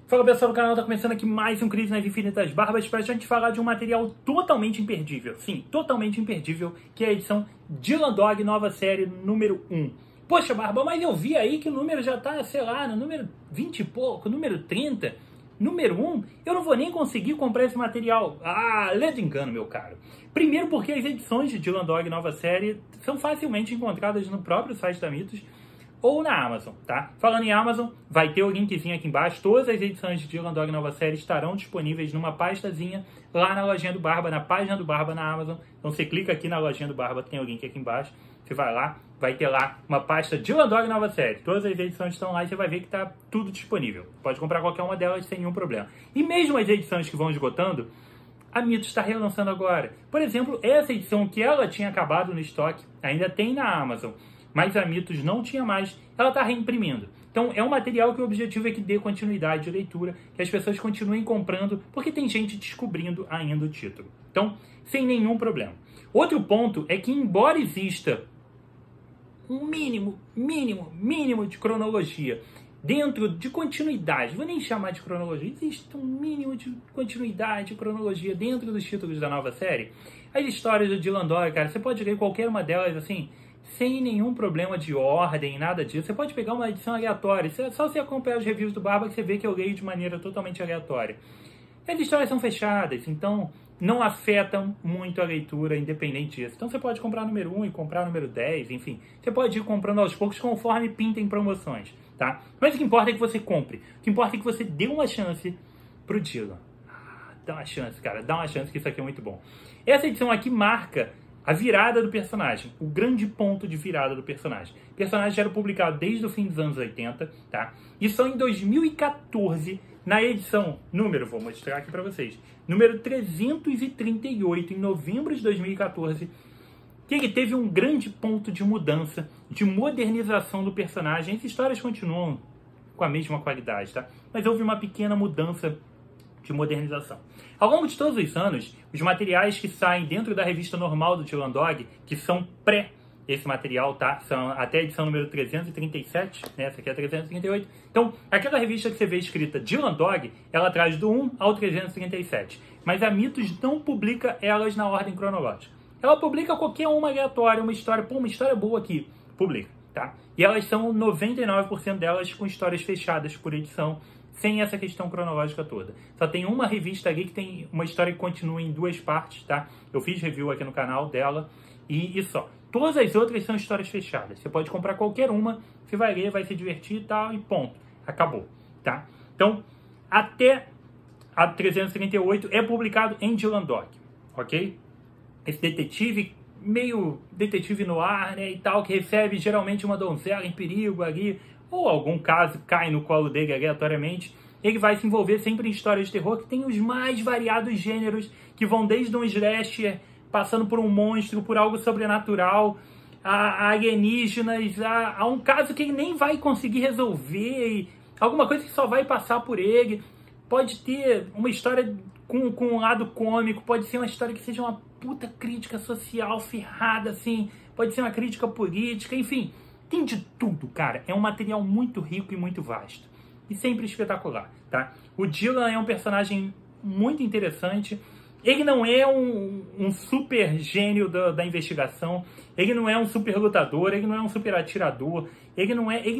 Fala pessoal do canal, tá começando aqui mais um Crise nas Infinitas Barbas pra gente falar de um material totalmente imperdível, sim, totalmente imperdível, que é a edição Dylan Dog, nova série número 1. Poxa, Barba, mas eu vi aí que o número já tá, sei lá, no número 20 e pouco, número 30, número 1, eu não vou nem conseguir comprar esse material. Ah, lê engano, meu caro. Primeiro porque as edições de Dylan Dog, nova série, são facilmente encontradas no próprio site da Mitos, ou na Amazon, tá? Falando em Amazon, vai ter o linkzinho aqui embaixo. Todas as edições de Dylan Dog Nova Série estarão disponíveis numa pastazinha lá na lojinha do Barba, na página do Barba na Amazon. Então você clica aqui na lojinha do Barba, tem o link aqui embaixo. Você vai lá, vai ter lá uma pasta Dylan Dog Nova Série. Todas as edições estão lá e você vai ver que tá tudo disponível. Pode comprar qualquer uma delas sem nenhum problema. E mesmo as edições que vão esgotando, a Mitos está relançando agora. Por exemplo, essa edição que ela tinha acabado no estoque, ainda tem na Amazon, mas a Mitos não tinha mais, ela está reimprimindo. Então é um material que o objetivo é que dê continuidade de leitura, que as pessoas continuem comprando, porque tem gente descobrindo ainda o título. Então, sem nenhum problema. Outro ponto é que, embora exista um mínimo de cronologia dentro de continuidade, vou nem chamar de cronologia, existe um mínimo de continuidade, de cronologia dentro dos títulos da nova série. As histórias do Dylan Dog, cara, você pode ler qualquer uma delas assim, sem nenhum problema de ordem, nada disso. Você pode pegar uma edição aleatória. É só você acompanhar os reviews do Barba que você vê que eu leio de maneira totalmente aleatória. As histórias são fechadas, então não afetam muito a leitura independente disso. Então você pode comprar número 1 e comprar número 10, enfim. Você pode ir comprando aos poucos conforme pintem promoções, tá? Mas o que importa é que você compre. O que importa é que você dê uma chance pro Dylan. Dá uma chance, cara. Dá uma chance que isso aqui é muito bom. Essa edição aqui marca a virada do personagem, o grande ponto de virada do personagem. O personagem era publicado desde o fim dos anos 80, tá? E só em 2014, na edição número, vou mostrar aqui para vocês, número 338, em novembro de 2014, que ele teve um grande ponto de mudança, de modernização do personagem. As histórias continuam com a mesma qualidade, tá? Mas houve uma pequena mudança de modernização. Ao longo de todos os anos, os materiais que saem dentro da revista normal do Dylan Dog, que são pré esse material, tá? São até a edição número 337, né? Essa aqui é a 338. Então, aquela revista que você vê escrita Dylan Dog, ela traz do 1 ao 337. Mas a Mitos não publica elas na ordem cronológica. Ela publica qualquer uma aleatória, uma história, pô, uma história boa aqui, publica, tá? E elas são 99% delas com histórias fechadas por edição, sem essa questão cronológica toda. Só tem uma revista ali que tem uma história que continua em duas partes, tá? Eu fiz review aqui no canal dela e só. Todas as outras são histórias fechadas. Você pode comprar qualquer uma, você vai ler, vai se divertir e tal, e ponto. Acabou, tá? Então, até a 338 é publicado em Dylan Dog, ok? Esse detetive, meio detetive no ar, né, e tal, que recebe geralmente uma donzela em perigo ali, ou algum caso cai no colo dele aleatoriamente, ele vai se envolver sempre em histórias de terror que tem os mais variados gêneros, que vão desde um slasher, passando por um monstro, por algo sobrenatural, a alienígenas, a um caso que ele nem vai conseguir resolver, e alguma coisa que só vai passar por ele. Pode ter uma história com um lado cômico, pode ser uma história que seja uma puta crítica social ferrada, assim, pode ser uma crítica política, enfim. Tem de tudo, cara. É um material muito rico e muito vasto. E sempre espetacular, tá? O Dylan é um personagem muito interessante. Ele não é um super gênio da investigação. Ele não é um super lutador. Ele não é um super atirador. Ele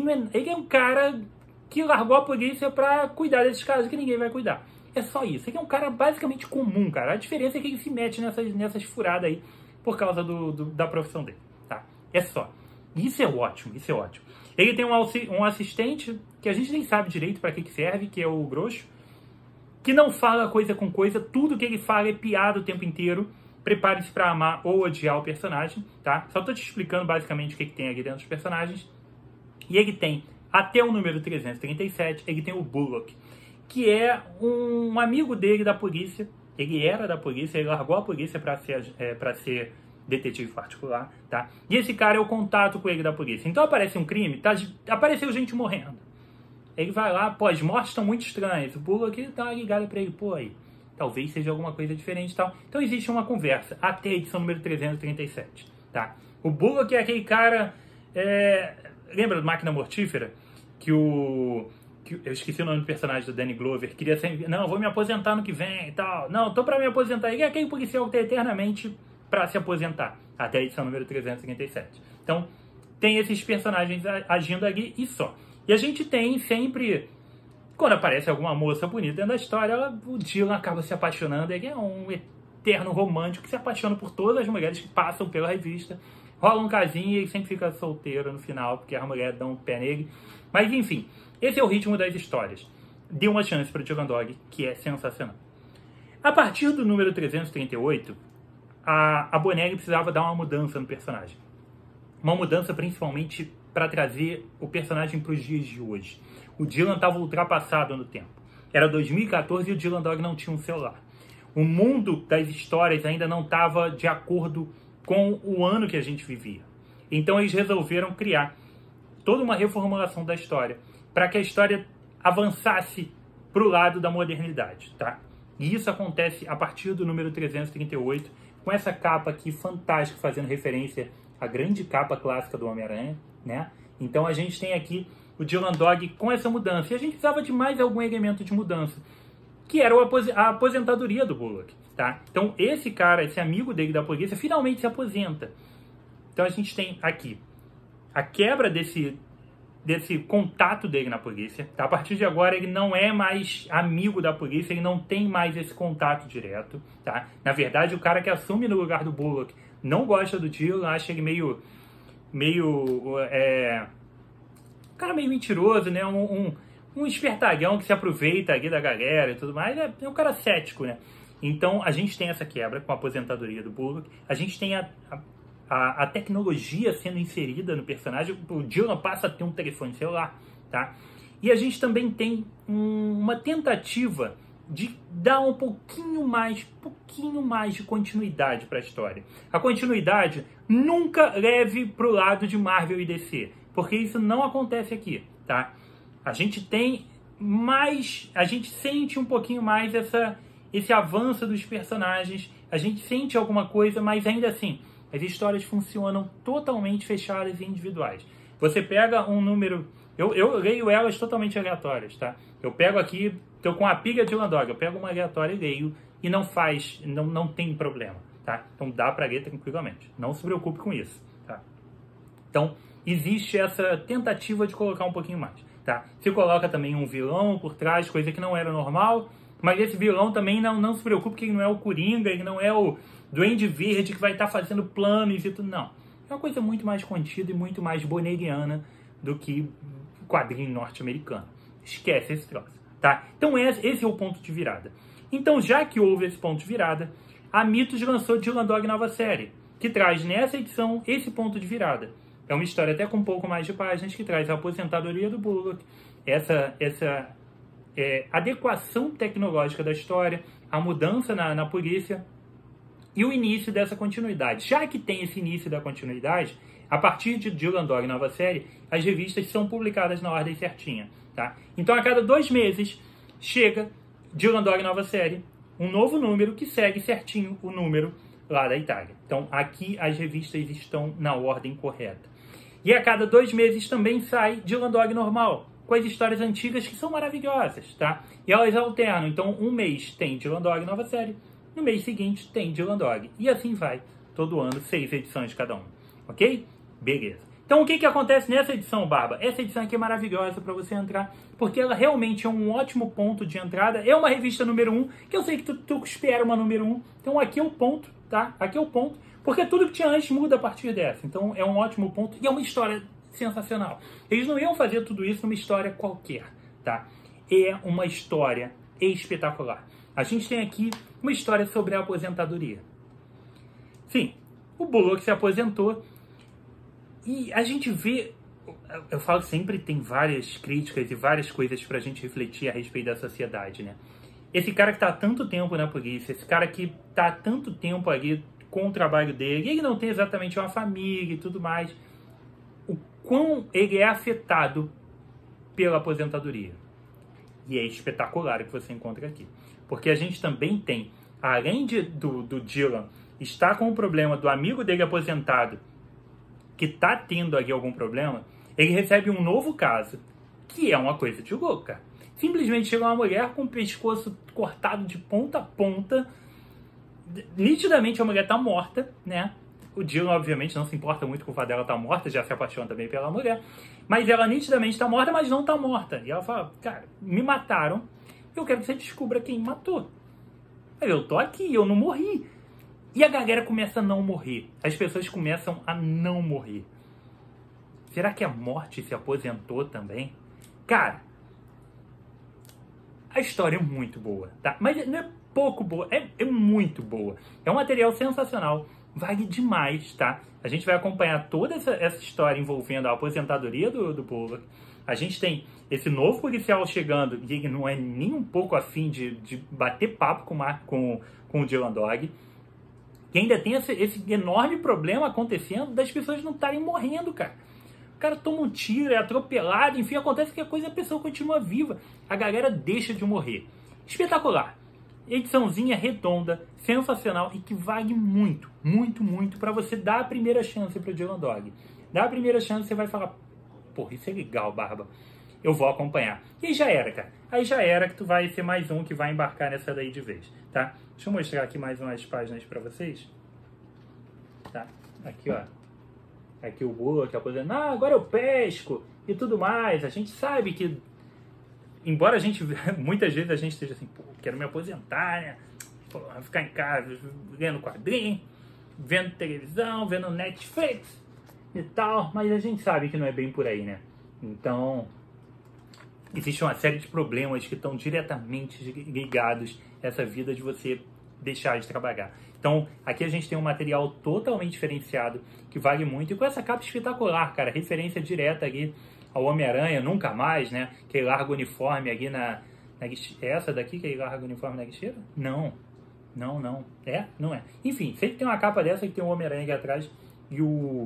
é um cara que largou a polícia pra cuidar desses casos que ninguém vai cuidar. É só isso. Ele é um cara basicamente comum, cara. A diferença é que ele se mete nessas furadas aí por causa da profissão dele, tá? É só. Isso é ótimo, isso é ótimo. Ele tem um assistente que a gente nem sabe direito para que serve, que é o Grosso, que não fala coisa com coisa, tudo que ele fala é piada o tempo inteiro. Prepare-se para amar ou odiar o personagem, tá? Só tô te explicando basicamente o que tem aqui dentro dos personagens. E ele tem, até o número 337, ele tem o Bullock, que é um amigo dele da polícia. Ele era da polícia, ele largou a polícia para ser detetive particular, tá? E esse cara é o contato com ele da polícia. Então aparece um crime, apareceu gente morrendo. Ele vai lá, pô, as mortes estão muito estranhas. O Bullock dá uma ligada pra ele, pô, aí, talvez seja alguma coisa diferente e tal. Então existe uma conversa, até a edição número 337, tá? O Bullock é aquele cara, lembra do Máquina Mortífera? Que eu esqueci o nome do personagem do Danny Glover, queria sempre, não, vou me aposentar no que vem e tal, não, tô pra me aposentar, e aquele policial que tem eternamente pra se aposentar, até a edição número 357. Então, tem esses personagens agindo ali e só. E a gente tem sempre, quando aparece alguma moça bonita dentro da história, o Dylan acaba se apaixonando, ele é um eterno romântico que se apaixona por todas as mulheres que passam pela revista, rola um casinho e ele sempre fica solteiro no final, porque as mulheres dão um pé nele. Mas enfim, esse é o ritmo das histórias. Dê uma chance para o Dylan Dog, que é sensacional. A partir do número 338, a Bonelli precisava dar uma mudança no personagem. Uma mudança principalmente para trazer o personagem para os dias de hoje. O Dylan estava ultrapassado no tempo. Era 2014 e o Dylan Dog não tinha um celular. O mundo das histórias ainda não estava de acordo com o ano que a gente vivia. Então eles resolveram criar toda uma reformulação da história para que a história avançasse para o lado da modernidade, tá? E isso acontece a partir do número 338, com essa capa aqui fantástica, fazendo referência à grande capa clássica do Homem-Aranha, né? Então a gente tem aqui o Dylan Dog com essa mudança. E a gente precisava de mais algum elemento de mudança, que era a aposentadoria do Bullock, tá? Então esse cara, esse amigo dele da polícia, finalmente se aposenta. Então a gente tem aqui a quebra desse contato dele na polícia. Tá? A partir de agora ele não é mais amigo da polícia, ele não tem mais esse contato direto. Tá? Na verdade, o cara que assume no lugar do Bullock não gosta do Dylan, acha ele meio cara meio mentiroso, né? Um espertalhão que se aproveita aqui da galera e tudo mais. É um cara cético, né? Então a gente tem essa quebra com a aposentadoria do Bullock. A gente tem a tecnologia sendo inserida no personagem. O Dylan passa a ter um telefone celular, tá? E a gente também tem uma tentativa de dar um pouquinho mais de continuidade para a história. A continuidade nunca leve para o lado de Marvel e DC, porque isso não acontece aqui, tá? A gente tem mais, a gente sente um pouquinho mais esse avanço dos personagens, a gente sente alguma coisa, mas ainda assim as histórias funcionam totalmente fechadas e individuais. Você pega um número... Eu leio elas totalmente aleatórias, tá? Eu pego aqui, estou com a pilha de Dylan Dog, eu pego uma aleatória e leio, e não tem problema, tá? Então dá para ler tranquilamente. Não se preocupe com isso, tá? Então, existe essa tentativa de colocar um pouquinho mais, tá? Se coloca também um vilão por trás, coisa que não era normal, mas esse vilão também não se preocupe que ele não é o Coringa, ele não é o Duende Verde que vai estar fazendo planos e tudo, não. É uma coisa muito mais contida e muito mais boneriana do que quadrinho norte-americano. Esquece esse troço, tá? Então esse é o ponto de virada. Então, já que houve esse ponto de virada, a Mythos lançou Dylan Dog nova série, que traz nessa edição esse ponto de virada. É uma história até com um pouco mais de páginas, que traz a aposentadoria do Bullock, essa adequação tecnológica da história, a mudança na polícia e o início dessa continuidade. Já que tem esse início da continuidade, a partir de Dylan Dog nova série, as revistas são publicadas na ordem certinha, tá? Então, a cada 2 meses, chega Dylan Dog nova série, um novo número que segue certinho o número lá da Itália. Então, aqui as revistas estão na ordem correta. E a cada 2 meses também sai Dylan Dog normal, com as histórias antigas que são maravilhosas, tá? E elas alternam. Então, um mês tem Dylan Dog nova série, no mês seguinte tem Dylan Dog. E assim vai, todo ano, 6 edições cada um. Ok? Beleza. Então, o que acontece nessa edição, Barba? Essa edição aqui é maravilhosa para você entrar, porque ela realmente é um ótimo ponto de entrada. É uma revista número 1, que eu sei que tu espera uma número 1. Então, aqui é o ponto, tá? Aqui é o ponto, porque tudo que tinha antes muda a partir dessa. Então, é um ótimo ponto e é uma história sensacional. Eles não iam fazer tudo isso numa história qualquer, tá? É uma história espetacular. A gente tem aqui uma história sobre a aposentadoria. Sim, o Bullock se aposentou e a gente vê... Eu falo sempre, tem várias críticas e várias coisas pra gente refletir a respeito da sociedade, né? Esse cara que tá há tanto tempo na polícia, esse cara que tá há tanto tempo ali com o trabalho dele, ele não tem exatamente uma família e tudo mais, o quão ele é afetado pela aposentadoria. E é espetacular o que você encontra aqui. Porque a gente também tem, além do Dylan estar com o problema do amigo dele aposentado, que está tendo aqui algum problema, ele recebe um novo caso que é uma coisa de louco, cara. Simplesmente chega uma mulher com o pescoço cortado de ponta a ponta. Nitidamente a mulher tá morta, né? O Dylan, obviamente, não se importa muito com o fato dela estar morta, já se apaixona também pela mulher. Mas ela nitidamente está morta, mas não está morta. E ela fala, cara, me mataram, eu quero que você descubra quem me matou. Eu tô aqui, eu não morri. E a galera começa a não morrer. As pessoas começam a não morrer. Será que a morte se aposentou também? Cara, a história é muito boa, tá? Mas não é pouco boa, é muito boa. É um material sensacional. Vale demais, tá? A gente vai acompanhar toda essa história envolvendo a aposentadoria do Bullock. A gente tem esse novo policial chegando e ele não é nem um pouco afim de bater papo com o Dylan Dog. E ainda tem esse enorme problema acontecendo das pessoas não estarem morrendo, cara. O cara toma um tiro, é atropelado, enfim, acontece que a coisa, a pessoa continua viva. A galera deixa de morrer. Espetacular. Ediçãozinha redonda, sensacional e que vale muito, muito, muito para você dar a primeira chance para o Dylan Dog. Dá a primeira chance, você vai falar, porra, isso é legal, Barba. Eu vou acompanhar. E aí já era, cara. Aí já era que tu vai ser mais um que vai embarcar nessa daí de vez, tá? Deixa eu mostrar aqui mais umas páginas para vocês. Tá? Aqui, ó. Aqui o Bullock aposentando. Ah, agora eu pesco e tudo mais. A gente sabe que embora a gente, muitas vezes a gente esteja assim, pô, quero me aposentar, né? Pô, ficar em casa, lendo quadrinho, vendo televisão, vendo Netflix e tal, mas a gente sabe que não é bem por aí, né? Então, existe uma série de problemas que estão diretamente ligados a essa vida de você deixar de trabalhar. Então, aqui a gente tem um material totalmente diferenciado, que vale muito, e com essa capa espetacular, cara, referência direta ali ao Homem-Aranha, Nunca Mais, né? Que ele larga o uniforme aqui na essa daqui que ele larga o uniforme na guicheira? Não. É? Não é. Enfim, sempre tem uma capa dessa que tem o Homem-Aranha aqui atrás e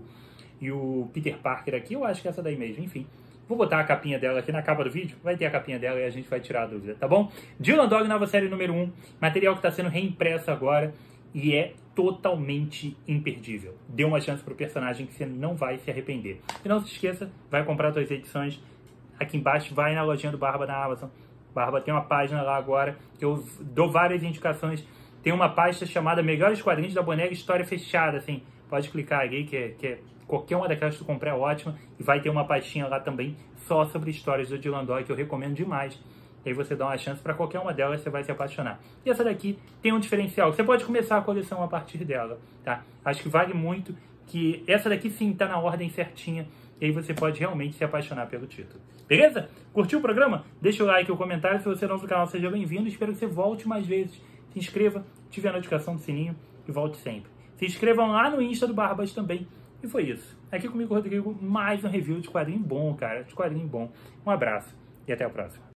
o Peter Parker aqui, eu acho que é essa daí mesmo, enfim. Vou botar a capinha dela aqui na capa do vídeo, vai ter a capinha dela e a gente vai tirar a dúvida, tá bom? Dylan Dog, nova série número 1, material que está sendo reimpresso agora e é totalmente imperdível. Dê uma chance pro personagem que você não vai se arrepender. E não se esqueça, vai comprar suas edições aqui embaixo, vai na lojinha do Barba na Amazon. Barba tem uma página lá agora, que eu dou várias indicações. Tem uma pasta chamada Melhores Quadrinhos da Bonega História Fechada, assim. Pode clicar aí, que qualquer uma daquelas que tu comprar é ótima. E vai ter uma pastinha lá também só sobre histórias do Dylan Dog, que eu recomendo demais. E aí você dá uma chance para qualquer uma delas, você vai se apaixonar. E essa daqui tem um diferencial, você pode começar a coleção a partir dela, tá? Acho que vale muito, que essa daqui sim tá na ordem certinha, e aí você pode realmente se apaixonar pelo título. Beleza? Curtiu o programa? Deixa o like e o comentário, se você é novo no canal, seja bem-vindo, espero que você volte mais vezes. Se inscreva, ative a notificação do sininho e volte sempre. Se inscrevam lá no Insta do Barbas também. E foi isso. Aqui comigo, Rodrigo, mais um review de quadrinho bom, cara, de quadrinho bom. Um abraço e até a próxima.